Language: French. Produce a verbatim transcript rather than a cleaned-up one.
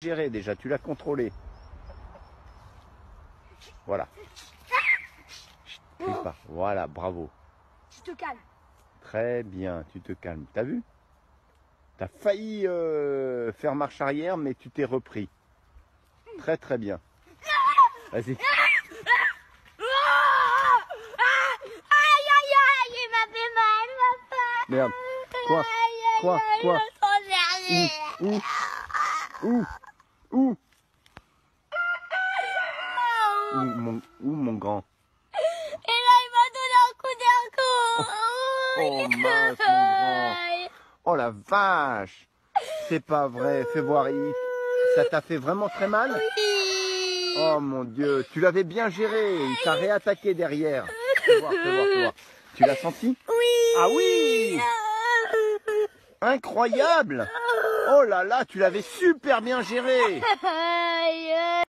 géré déjà, tu l'as contrôlé. Voilà. Crie pas. Voilà, bravo. Tu te calmes. Très bien, tu te calmes. T'as vu? T'as failli euh, faire marche arrière, mais tu t'es repris. Très très bien. Vas-y. Aïe aïe aïe, il m'a fait mal, papa. Merde. Quoi? Quoi? Quoi? Où? Où? Où? Où? Où mon, où mon grand? Et là, il m'a donné un coup d'un coup. Oh mince, mon grand. Oh la vache. C'est pas vrai. Fais voir. il- Ça t'a fait vraiment très mal? Oui. Oh mon Dieu. Tu l'avais bien géré. Il t'a réattaqué derrière. Fais voir, fais voir, fais voir. Tu l'as senti? Oui. Ah oui! Incroyable! Oh là là, tu l'avais super bien géré! Aïe.